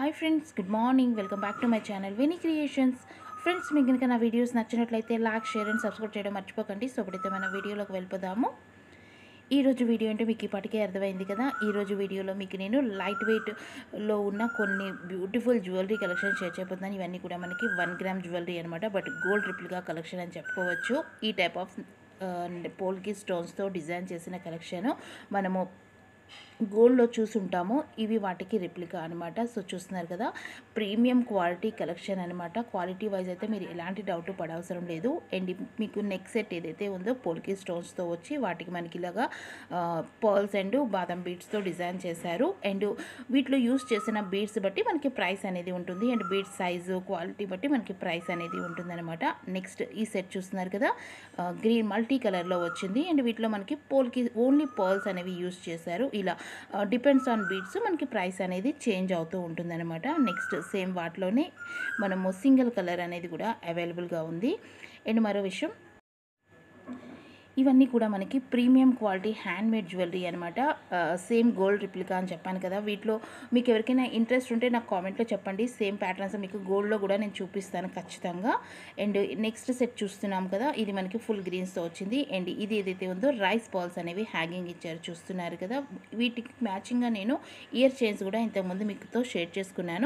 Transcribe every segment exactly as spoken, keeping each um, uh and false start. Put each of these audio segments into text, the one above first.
Hi friends, good morning. Welcome back to my channel Vini creations. Friends, మీకు కనుక నా videos నచ్చినట్లయితే లైక్, షేర్ అండ్ సబ్స్క్రైబ్ చేయడం మర్చిపోకండి. సో ఇప్పుడైతే మన వీడియోలోకి వెళ్ళిపోదాము. ఈరోజు వీడియో అంటే మీకు ఇప్పటికే అర్థమైంది కదా. ఈరోజు వీడియోలో మీకు నేను లైట్ వెయిట్లో ఉన్న కొన్ని బ్యూటిఫుల్ జ్యువెలరీ కలెక్షన్ షేర్ చేయబోతున్నాను. ఇవన్నీ కూడా మనకి వన్ గ్రామ్ జ్యువెలరీ అనమాట. బట్ గోల్డ్ రిప్లికా కలెక్షన్ అని చెప్పుకోవచ్చు. ఈ టైప్ ఆఫ్ పోల్కి స్టోన్స్తో డిజైన్ చేసిన కలెక్షన్ మనము గోల్డ్లో చూసుంటాము. ఇవి వాటికి రిప్లికా అనమాట. సో చూస్తున్నారు కదా, ప్రీమియం క్వాలిటీ కలెక్షన్ అనమాట. క్వాలిటీ వైజ్ అయితే మీరు ఎలాంటి డౌట్ పడవసరం లేదు. అండ్ మీకు నెక్ సెట్ ఏదైతే ఉందో పోల్కి స్టోన్స్తో వచ్చి వాటికి మనకి ఇలాగా పర్ల్స్ అండ్ బాదం బీడ్స్తో డిజైన్ చేశారు. అండ్ వీటిలో యూస్ చేసిన బీడ్స్ బట్టి మనకి ప్రైస్ అనేది ఉంటుంది. అండ్ బీడ్స్ సైజు క్వాలిటీ బట్టి మనకి ప్రైస్ అనేది ఉంటుంది అనమాట. నెక్స్ట్ ఈ సెట్ చూస్తున్నారు కదా, గ్రీన్ మల్టీ కలర్లో వచ్చింది. అండ్ వీటిలో మనకి పోల్కి ఓన్లీ పర్ల్స్ అనేవి యూస్ చేశారు. ఇలా డిపెండ్స్ ఆన్ బీడ్స్ మనకి ప్రైస్ అనేది చేంజ్ అవుతూ ఉంటుందన్నమాట. నెక్స్ట్ సేమ్ వాటిలోనే మనము సింగిల్ కలర్ అనేది కూడా అవైలబుల్గా ఉంది. అండ్ మరో విషయం, ఇవన్నీ కూడా మనకి ప్రీమియం క్వాలిటీ హ్యాండ్మేడ్ జ్యువెలరీ అనమాట. సేమ్ గోల్డ్ రిప్లికా అని చెప్పాను కదా. వీటిలో మీకు ఎవరికైనా ఇంట్రెస్ట్ ఉంటే నాకు కామెంట్లో చెప్పండి. సేమ్ ప్యాటర్న్స్ మీకు గోల్డ్లో కూడా నేను చూపిస్తాను ఖచ్చితంగా. అండ్ నెక్స్ట్ సెట్ చూస్తున్నాం కదా, ఇది మనకి ఫుల్ గ్రీన్స్తో వచ్చింది. అండ్ ఇది ఏదైతే ఉందో రైస్ బాల్స్ అనేవి హ్యాంగింగ్ ఇచ్చారు చూస్తున్నారు కదా. వీటికి మ్యాచింగ్గా నేను ఇయర్ చైన్స్ కూడా ఇంతకుముందు మీతో షేర్ చేసుకున్నాను.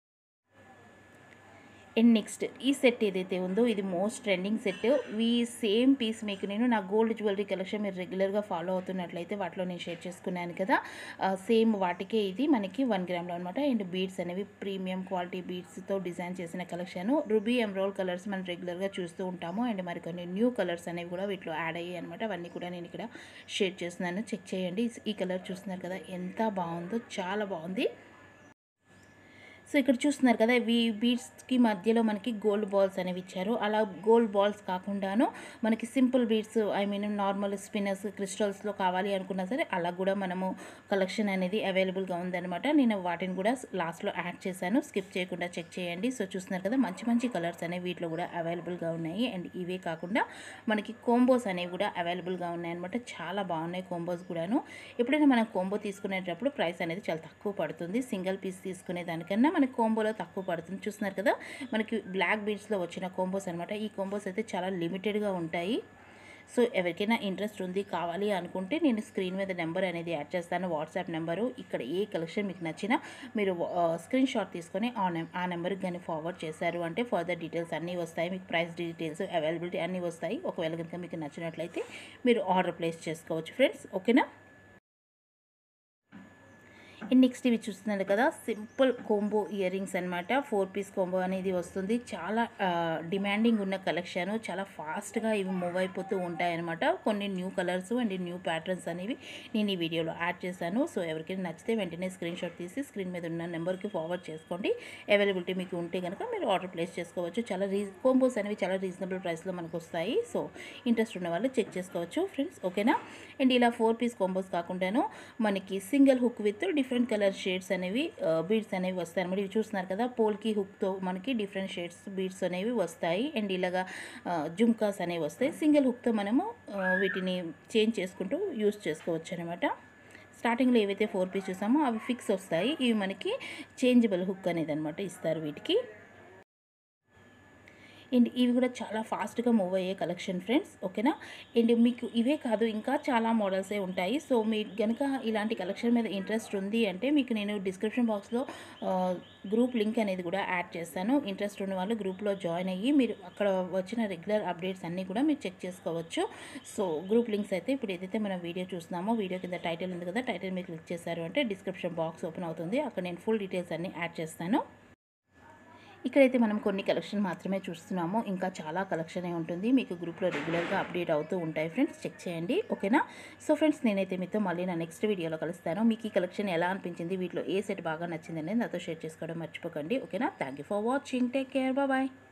అండ్ నెక్స్ట్ ఈ సెట్ ఏదైతే ఉందో ఇది మోస్ట్ ట్రెండింగ్ సెట్. ఈ సేమ్ పీస్ మీకు నేను నా గోల్డ్ జ్యువెలరీ కలెక్షన్ మీరు రెగ్యులర్గా ఫాలో అవుతున్నట్లయితే వాటిలో నేను షేర్ చేసుకున్నాను కదా. సేమ్ వాటికే ఇది మనకి వన్ గ్రామ్లో అనమాట. అండ్ బీడ్స్ అనేవి ప్రీమియం క్వాలిటీ బీడ్స్తో డిజైన్ చేసిన కలెక్షన్. రూబీ ఎమ్రోల్ కలర్స్ మనం రెగ్యులర్గా చూస్తూ ఉంటాము. అండ్ మరికొన్ని న్యూ కలర్స్ అనేవి కూడా వీటిలో యాడ్ అయ్యాయి అనమాట. అవన్నీ కూడా నేను ఇక్కడ షేర్ చేస్తున్నాను, చెక్ చేయండి. ఈ కలర్ చూస్తున్నారు కదా, ఎంత బాగుందో, చాలా బాగుంది. సో ఇక్కడ చూస్తున్నారు కదా, ఈ బీడ్స్కి మధ్యలో మనకి గోల్డ్ బాల్స్ అనేవి ఇచ్చారు. అలా గోల్డ్ బాల్స్ కాకుండాను మనకి simple beads, I mean normal spinners క్రిస్టల్స్లో కావాలి అనుకున్నా సరే అలా కూడా మనము కలెక్షన్ అనేది అవైలబుల్గా ఉందన్నమాట. నేను వాటిని కూడా లాస్ట్లో యాడ్ చేశాను, స్కిప్ చేయకుండా చెక్ చేయండి. సో చూస్తున్నారు కదా, మంచి మంచి కలర్స్ అనేవి వీటిలో కూడా అవైలబుల్గా ఉన్నాయి. అండ్ ఇవే కాకుండా మనకి కోంబోస్ అనేవి కూడా అవైలబుల్గా ఉన్నాయన్నమాట. చాలా బాగున్నాయి కోంబోస్ కూడాను. ఎప్పుడైనా మనం కోంబో తీసుకునేటప్పుడు ప్రైస్ అనేది చాలా తక్కువ పడుతుంది. సింగిల్ పీస్ తీసుకునే దానికన్నా మనకి కోంబోలో తక్కువ పడుతుంది. చూస్తున్నారు కదా, మనకి బ్లాక్ బీడ్స్లో వచ్చిన కోంబోస్ అనమాట. ఈ కోంబోస్ అయితే చాలా లిమిటెడ్గా ఉంటాయి. సో ఎవరికైనా ఇంట్రెస్ట్ ఉంది, కావాలి అనుకుంటే నేను స్క్రీన్ మీద నెంబర్ అనేది యాడ్ చేస్తాను, వాట్సాప్ నెంబరు. ఇక్కడ ఏ కలెక్షన్ మీకు నచ్చినా మీరు స్క్రీన్ షాట్ తీసుకొని ఆ నెం ఆ నెంబర్కి కానీ ఫార్వర్డ్ చేశారు అంటే ఫర్దర్ డీటెయిల్స్ అన్నీ వస్తాయి. మీకు ప్రైస్ డీటెయిల్స్, అవైలబిలిటీ అన్నీ వస్తాయి. ఒకవేళ కనుక మీకు నచ్చినట్లయితే మీరు ఆర్డర్ ప్లేస్ చేసుకోవచ్చు ఫ్రెండ్స్. ఓకేనా. అండ్ నెక్స్ట్ ఇవి చూస్తున్నారు కదా, సింపుల్ కోంబో ఇయర్ రింగ్స్ అనమాట. ఫోర్ పీస్ కోంబో అనేది వస్తుంది. చాలా డిమాండింగ్ ఉన్న కలెక్షన్. చాలా ఫాస్ట్గా ఇవి మూవ్ అయిపోతూ ఉంటాయన్నమాట. కొన్ని new colours and new patterns అనేవి నేను ఈ వీడియోలో యాడ్ చేశాను. సో ఎవరికైనా నచ్చితే వెంటనే స్క్రీన్ షాట్ తీసి స్క్రీన్ మీద ఉన్న నెంబర్కి ఫార్వర్డ్ చేసుకోండి. అవైలబిలిటీ మీకు ఉంటే కనుక మీరు ఆర్డర్ ప్లేస్ చేసుకోవచ్చు. చాలా రీజ్ కోంబోస్ అనేవి చాలా రీజనబుల్ ప్రైస్లో మనకు వస్తాయి. సో ఇంట్రెస్ట్ ఉన్న వాళ్ళు చెక్ చేసుకోవచ్చు ఫ్రెండ్స్. ఓకేనా. అండ్ ఇలా ఫోర్ పీస్ కోంబోస్ కాకుండాను మనకి single hook with different different colour shades అనేవి బీడ్స్ అనేవి వస్తాయి అనమాట. ఇవి చూస్తున్నారు కదా, పోల్కి హుక్తో మనకి డిఫరెంట్ షేడ్స్ బీడ్స్ అనేవి వస్తాయి. అండ్ ఇలాగా జుమ్కాస్ అనేవి వస్తాయి. సింగిల్ హుక్తో మనము వీటిని చేంజ్ చేసుకుంటూ యూస్ చేసుకోవచ్చు అనమాట. స్టార్టింగ్లో ఏవైతే ఫోర్ పీస్ చూసామో అవి ఫిక్స్ వస్తాయి. ఇవి మనకి చేంజబుల్ హుక్ అనేది అనమాట ఇస్తారు వీటికి. అండ్ ఇవి కూడా చాలా ఫాస్ట్గా మూవ్ అయ్యే కలెక్షన్ ఫ్రెండ్స్. ఓకేనా. అండ్ మీకు ఇవే కాదు, ఇంకా చాలా మోడల్సే ఉంటాయి. సో మీకు కనుక ఇలాంటి కలెక్షన్ మీద ఇంట్రెస్ట్ ఉంది అంటే మీకు నేను డిస్క్రిప్షన్ బాక్స్లో గ్రూప్ లింక్ అనేది కూడా యాడ్ చేస్తాను. ఇంట్రెస్ట్ ఉన్న వాళ్ళు గ్రూప్లో జాయిన్ అయ్యి మీరు అక్కడ వచ్చిన రెగ్యులర్ అప్డేట్స్ అన్నీ కూడా మీరు చెక్ చేసుకోవచ్చు. సో గ్రూప్ లింక్స్ అయితే ఇప్పుడు ఏదైతే మనం వీడియో చూస్తున్నామో వీడియో కింద టైటిల్ ఉంది కదా, టైటిల్ మీరు క్లిక్ చేశారు అంటే డిస్క్రిప్షన్ బాక్స్ ఓపెన్ అవుతుంది. అక్కడ నేను ఫుల్ డీటెయిల్స్ అన్నీ యాడ్ చేస్తాను. ఇక్కడైతే మనం కొన్ని కలెక్షన్ మాత్రమే చూస్తున్నాము, ఇంకా చాలా కలెక్షనే ఉంటుంది. మీకు గ్రూప్లో రెగ్యులర్గా అప్డేట్ అవుతూ ఉంటాయి ఫ్రెండ్స్, చెక్ చేయండి. ఓకేనా. సో ఫ్రెండ్స్, నేనైతే మీతో మళ్ళీ నా నెక్స్ట్ వీడియోలో కలుస్తాను. మీకు ఈ కలెక్షన్ ఎలా అనిపించింది, వీటిలో ఏ సెట్ బాగా నచ్చింది అనేది నాతో షేర్ చేసుకోవడం మర్చిపోకండి. ఓకేనా. Thank you for watching. Take care. Bye.